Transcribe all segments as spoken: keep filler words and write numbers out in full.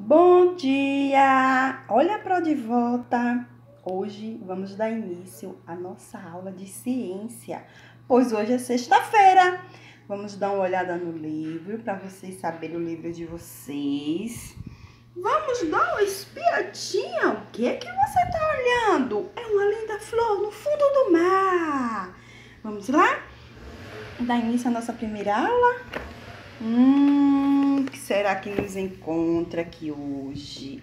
Bom dia! Olha para de volta! Hoje vamos dar início à nossa aula de ciência, pois hoje é sexta-feira. Vamos dar uma olhada no livro para vocês saberem o livro de vocês. Vamos dar uma espiadinha. O que é que você está olhando? É uma linda flor no fundo do mar. Vamos lá? Dar início à nossa primeira aula? Hum, o que será que nos encontra aqui hoje?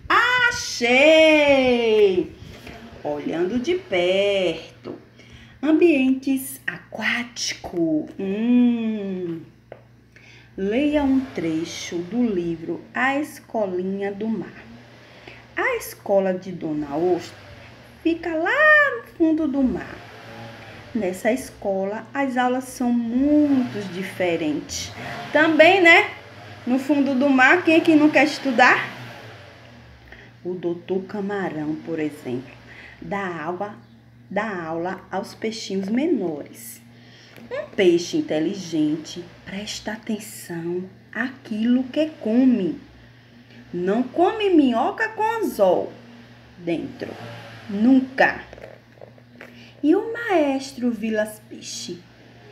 Achei! Olhando de perto. Ambientes aquáticos. Hum. Leia um trecho do livro A Escolinha do Mar. A escola de Dona Ostra fica lá no fundo do mar. Nessa escola, as aulas são muito diferentes. Também, né? No fundo do mar, quem é que não quer estudar? O doutor Camarão, por exemplo, dá água, dá aula aos peixinhos menores. Um peixe inteligente presta atenção àquilo que come. Não come minhoca com anzol dentro. Nunca. E o maestro Vilas Peixe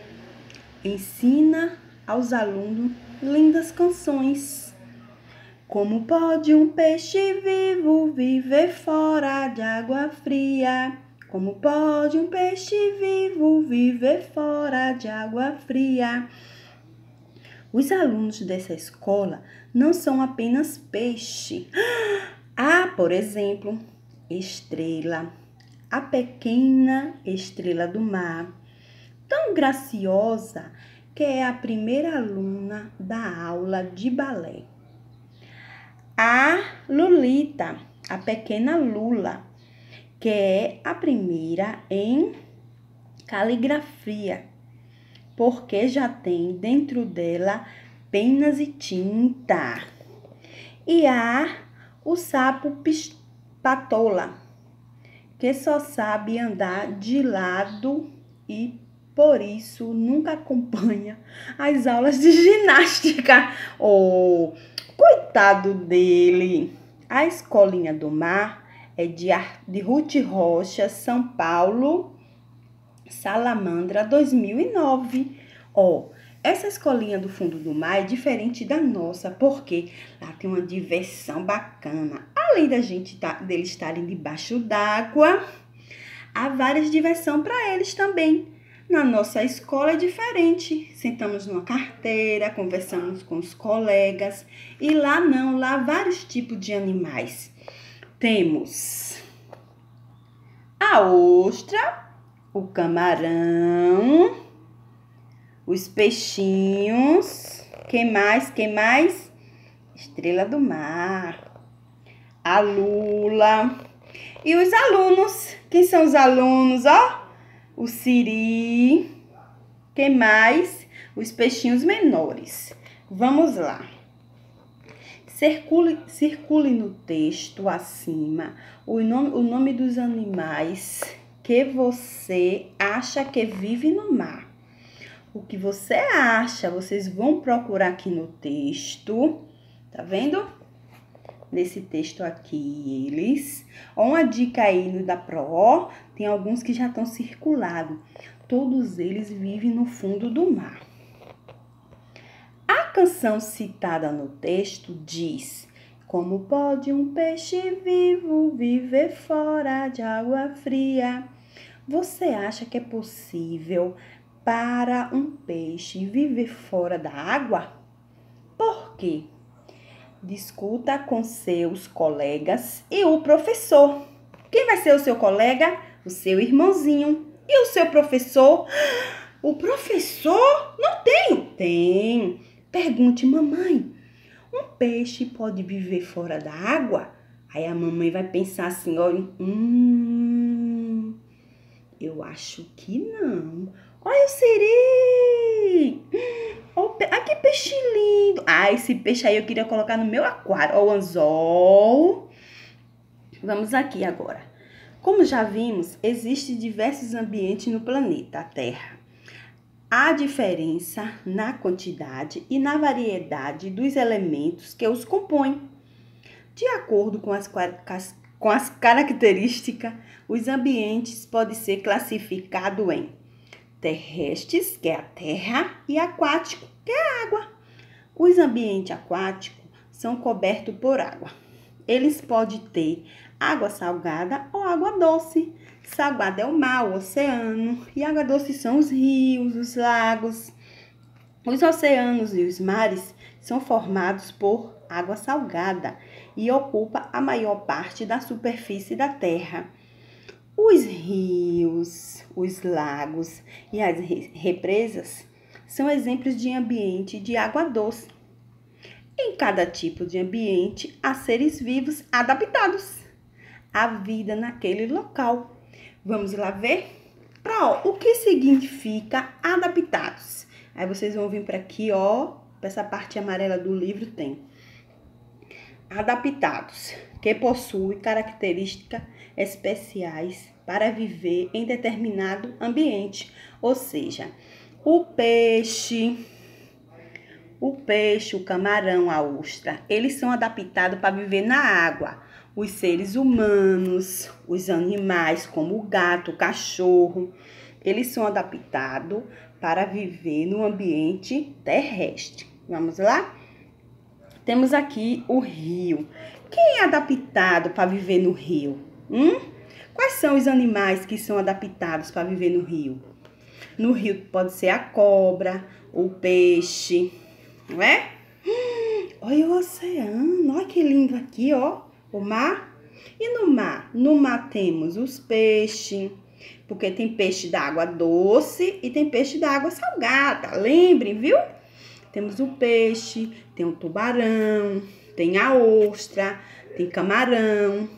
ensina aos alunos lindas canções. Como pode um peixe vivo viver fora de água fria? Como pode um peixe vivo viver fora de água fria? Os alunos dessa escola não são apenas peixe. Há, por exemplo, estrela. A pequena estrela do mar, tão graciosa que é a primeira aluna da aula de balé. A Lulita, a pequena Lula, que é a primeira em caligrafia, porque já tem dentro dela penas e tinta. E há o sapo patola, que só sabe andar de lado e, por isso, nunca acompanha as aulas de ginástica. Oh, coitado dele! A Escolinha do Mar é de, de Ruth Rocha, São Paulo, Salamandra, dois mil e nove. Oh, essa escolinha do fundo do mar é diferente da nossa, porque lá tem uma diversão bacana. Além da gente tá, deles estarem debaixo d'água, há várias diversões para eles também. Na nossa escola é diferente. Sentamos numa carteira, conversamos com os colegas. E lá não, lá há vários tipos de animais. Temos a ostra, o camarão, os peixinhos, que mais, que mais? Estrela do mar, a lula e os alunos. Quem são os alunos, ó? O siri, que mais? Os peixinhos menores. Vamos lá. Circule, circule no texto acima o nome, o nome dos animais que você acha que vive no mar. O que você acha, vocês vão procurar aqui no texto. Tá vendo? Nesse texto aqui, eles. Uma dica aí no da Pro, tem alguns que já estão circulados. Todos eles vivem no fundo do mar. A canção citada no texto diz: como pode um peixe vivo viver fora de água fria? Você acha que é possível para um peixe viver fora da água? Por quê? Discuta com seus colegas e o professor. Quem vai ser o seu colega? O seu irmãozinho. E o seu professor? O professor? Não tenho. Tem. Pergunte, mamãe, um peixe pode viver fora da água? Aí a mamãe vai pensar assim, olha, hum, eu acho que não. Olha o siri! Ai, que peixe lindo! Ah, esse peixe aí eu queria colocar no meu aquário. Ó, o anzol. Vamos aqui agora. Como já vimos, existem diversos ambientes no planeta Terra. Há diferença na quantidade e na variedade dos elementos que os compõem. De acordo com as, com as características, os ambientes podem ser classificados em terrestres, que é a terra, e aquático, que é a água. Os ambientes aquáticos são cobertos por água. Eles podem ter água salgada ou água doce. Salgada é o mar, o oceano, e água doce são os rios, os lagos. Os oceanos e os mares são formados por água salgada e ocupam a maior parte da superfície da terra. Os rios, os lagos e as represas são exemplos de ambiente de água doce. Em cada tipo de ambiente, há seres vivos adaptados à vida naquele local. Vamos lá ver? Pra, ó, o que significa adaptados? Aí vocês vão vir para aqui, ó, essa parte amarela do livro tem. Adaptados, que possuem características especiais para viver em determinado ambiente. Ou seja, o peixe, o peixe, o camarão, a ostra, eles são adaptados para viver na água. Os seres humanos, os animais como o gato, o cachorro, eles são adaptados para viver no ambiente terrestre. Vamos lá? Temos aqui o rio. Quem é adaptado para viver no rio? Hum? Quais são os animais que são adaptados para viver no rio? No rio pode ser a cobra, o peixe, não é? Hum, olha o oceano, olha que lindo aqui, ó, o mar. E no mar? No mar temos os peixes, porque tem peixe da água doce e tem peixe da água salgada. Lembrem, viu? Temos o peixe, tem o tubarão, tem a ostra, tem camarão.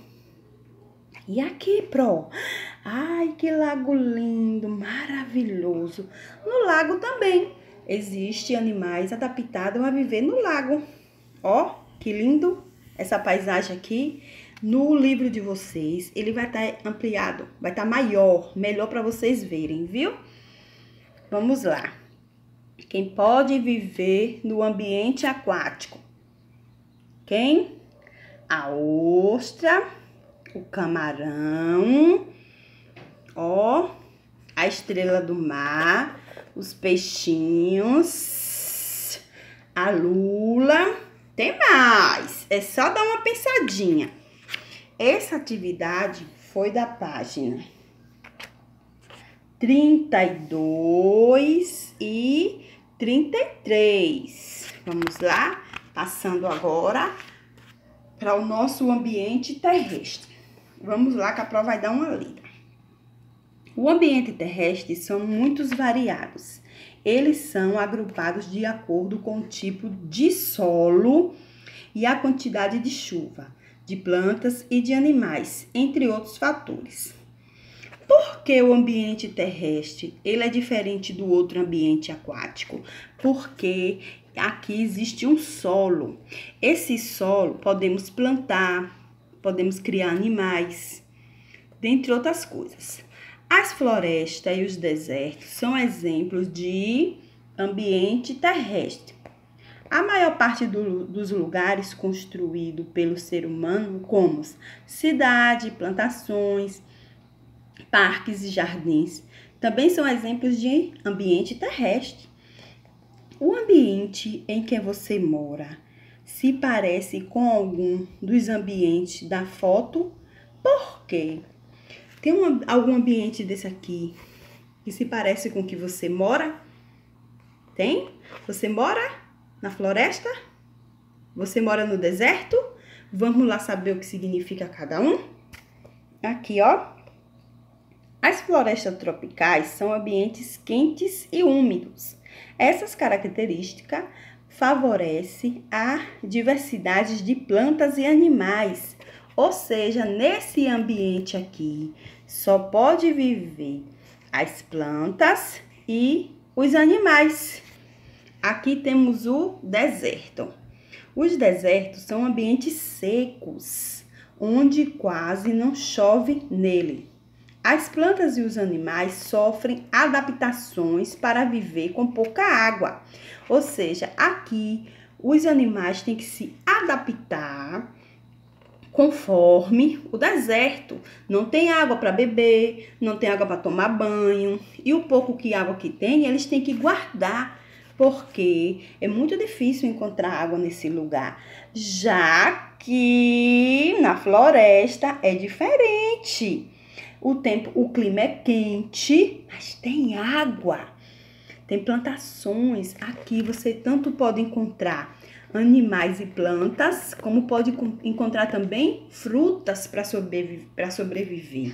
E aqui, Pro? Ai, que lago lindo, maravilhoso. No lago também existem animais adaptados a viver no lago. Ó, que lindo essa paisagem aqui. No livro de vocês, ele vai estar ampliado, vai estar maior, melhor para vocês verem, viu? Vamos lá. Quem pode viver no ambiente aquático? Quem? A ostra, o camarão, ó, a estrela do mar, os peixinhos, a lula. Tem mais, é só dar uma pensadinha. Essa atividade foi da página trinta e dois e trinta e três. Vamos lá, passando agora para o nosso ambiente terrestre. Vamos lá que a prova vai dar uma lida. O ambiente terrestre são muitos variados. Eles são agrupados de acordo com o tipo de solo e a quantidade de chuva, de plantas e de animais, entre outros fatores. Por que o ambiente terrestre ele é diferente do outro ambiente aquático? Porque aqui existe um solo. Esse solo podemos plantar, podemos criar animais, dentre outras coisas. As florestas e os desertos são exemplos de ambiente terrestre. A maior parte do, dos lugares construídos pelo ser humano, como cidade, plantações, parques e jardins, também são exemplos de ambiente terrestre. O ambiente em que você mora se parece com algum dos ambientes da foto? Por quê? Tem um, algum ambiente desse aqui que se parece com o que você mora? Tem? Você mora na floresta? Você mora no deserto? Vamos lá saber o que significa cada um? Aqui, ó. As florestas tropicais são ambientes quentes e úmidos. Essas características favorecem a diversidade de plantas e animais. Ou seja, nesse ambiente aqui, só pode viver as plantas e os animais. Aqui temos o deserto. Os desertos são ambientes secos, onde quase não chove nele. As plantas e os animais sofrem adaptações para viver com pouca água. Ou seja, aqui os animais têm que se adaptar conforme o deserto. Não tem água para beber, não tem água para tomar banho. E o pouco que água que tem, eles têm que guardar, porque é muito difícil encontrar água nesse lugar. Já que na floresta é diferente. O tempo, o clima é quente, mas tem água. Tem plantações. Aqui você tanto pode encontrar animais e plantas, como pode encontrar também frutas para sobreviver, para sobreviver.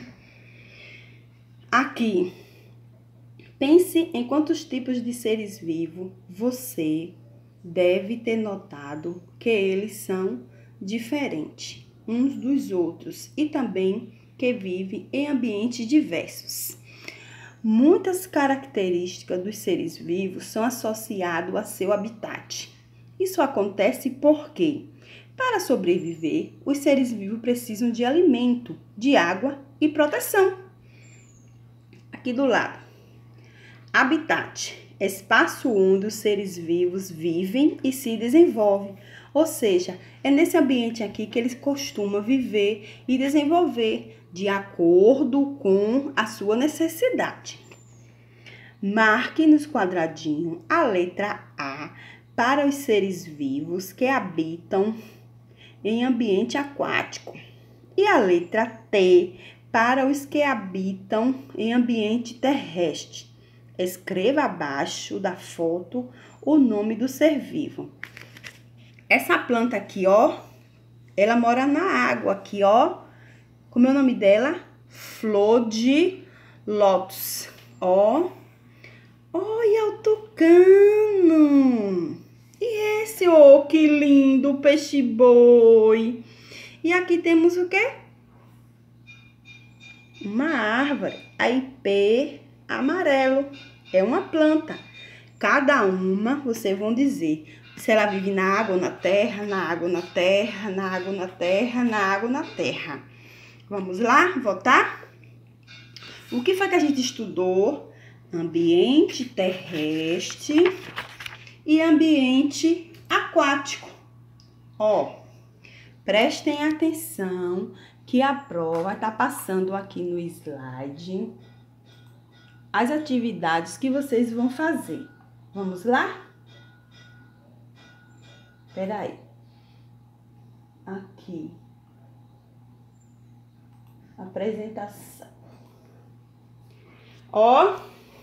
Aqui, pense em quantos tipos de seres vivos você deve ter notado que eles são diferentes uns dos outros e também que vivem em ambientes diversos. Muitas características dos seres vivos são associadas a seu habitat. Isso acontece porque, para sobreviver, os seres vivos precisam de alimento, de água e proteção. Aqui do lado, habitat, espaço onde os seres vivos vivem e se desenvolvem. Ou seja, é nesse ambiente aqui que eles costumam viver e desenvolver de acordo com a sua necessidade. Marque nos quadradinhos a letra A para os seres vivos que habitam em ambiente aquático e a letra T para os que habitam em ambiente terrestre. Escreva abaixo da foto o nome do ser vivo. Essa planta aqui, ó, ela mora na água aqui, ó. Como é o nome dela? Flor de lótus. Ó. Olha o tucano. E esse, ó, que lindo, peixe boi. E aqui temos o quê? Uma árvore. A ipê amarelo. É uma planta. Cada uma, vocês vão dizer se ela vive na água ou na terra, na água ou na terra, na água ou na terra, na água ou na terra. Vamos lá, voltar? O que foi que a gente estudou? Ambiente terrestre e ambiente aquático. Ó, prestem atenção que a prova está passando aqui no slide as atividades que vocês vão fazer. Vamos lá? Espera aí. Aqui. Apresentação. Ó.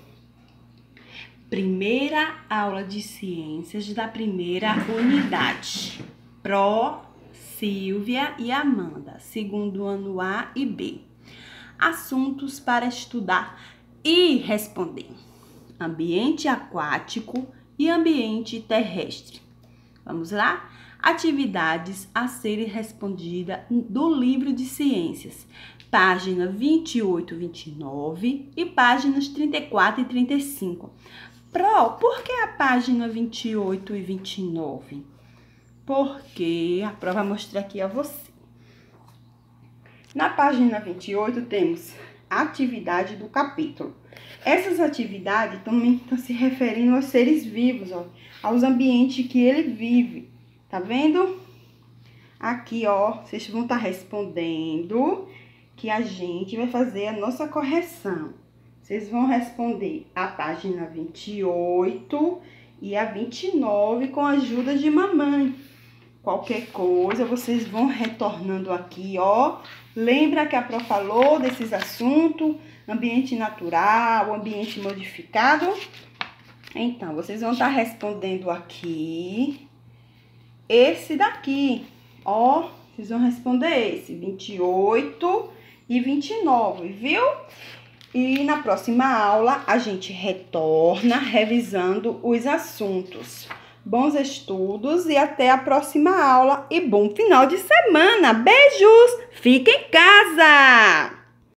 Primeira aula de ciências da primeira unidade. Pro, Silvia e Amanda. Segundo ano A e B. Assuntos para estudar e responder. Ambiente aquático e ambiente terrestre. Vamos lá? Atividades a serem respondidas do livro de ciências. Página vinte e oito e vinte e nove e páginas trinta e quatro e trinta e cinco. Pro, por que a página vinte e oito e vinte e nove? Porque a prova vai mostrar aqui a você. Na página vinte e oito temos a atividade do capítulo. Essas atividades também estão se referindo aos seres vivos, ó, aos ambientes que ele vive. Tá vendo? Aqui, ó, vocês vão estar respondendo que a gente vai fazer a nossa correção. Vocês vão responder a página vinte e oito e a vinte e nove com a ajuda de mamãe. Qualquer coisa, vocês vão retornando aqui, ó. Lembra que a Pro falou desses assuntos? Ambiente natural, ambiente modificado? Então, vocês vão estar respondendo aqui. Esse daqui, ó. Vocês vão responder esse, vinte e oito e vinte e nove, viu? E na próxima aula, a gente retorna revisando os assuntos. Bons estudos e até a próxima aula e bom final de semana. Beijos! Fique em casa!